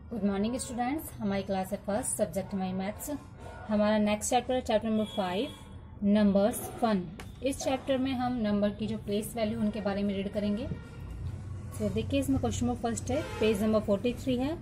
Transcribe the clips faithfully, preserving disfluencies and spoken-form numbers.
Good morning students, हमारी class है first, subject हमारी मैथ्स। हमारा नेक्स्ट चैप्टर है chapter number five, numbers fun. इस चैप्टर में हम नंबर की जो प्लेस वैल्यू उनके बारे में रीड करेंगे। तो देखिए इसमें क्वेश्चन नंबर फर्स्ट है, पेज नंबर फोर्टी थ्री है।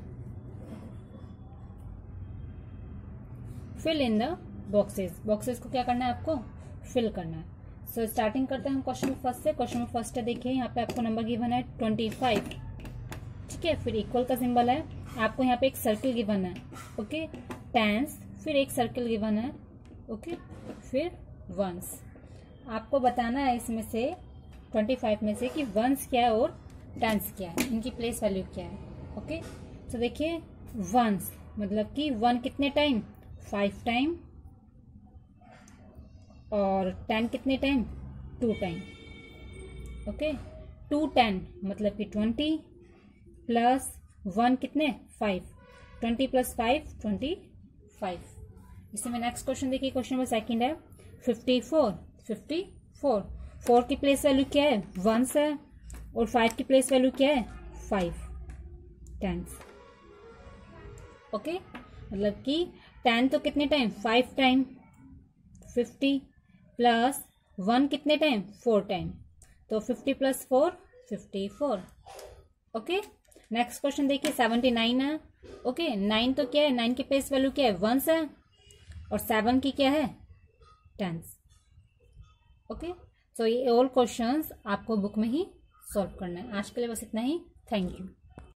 Fill in the boxes. Boxes को क्या करना है, आपको फिल करना है। सो so, स्टार्टिंग करते हैं हम क्वेश्चन नंबर फर्स्ट से। क्वेश्चन नंबर फर्स्ट है, देखिए यहाँ पे आपको नंबर गिवन है ट्वेंटी फाइव, ठीक है। फिर इक्वल का सिंबल है, आपको यहाँ पे एक सर्किल गिवन है, ओके। टेंस, फिर एक सर्किल गिवन है, ओके। फिर वंस। आपको बताना है इसमें से ट्वेंटी फाइव में से कि वंस क्या है और टेंस क्या है, इनकी प्लेस वैल्यू क्या है, ओके। तो देखिए वंस मतलब कि वन कितने टाइम, फाइव टाइम, और टेन कितने time, two time, okay. Two ten मतलब कि ट्वेंटी, प्लस वन कितने, five, twenty plus five, twenty five. इसमें नेक्स्ट क्वेश्चन देखिए, क्वेश्चन नंबर सेकंड है fifty four. Fifty four, four की प्लेस वैल्यू क्या है, वंस है, और फाइव की प्लेस वैल्यू क्या है, फाइव, टेंस, ओके। मतलब कि टेन तो कितने time, five time, fifty plus one कितने टाइम, फोर टाइम, तो fifty plus four, fifty four, okay. Next question देखिए सेवेंटी नाइन है, ओके। नाइन तो क्या है, नाइन की प्लेस वैल्यू क्या है, वंस है, और सेवन की क्या है, टेंस, ओके। सो ये ऑल क्वेश्चंस आपको बुक में ही सॉल्व करना है। आज के लिए बस इतना ही। Thank you.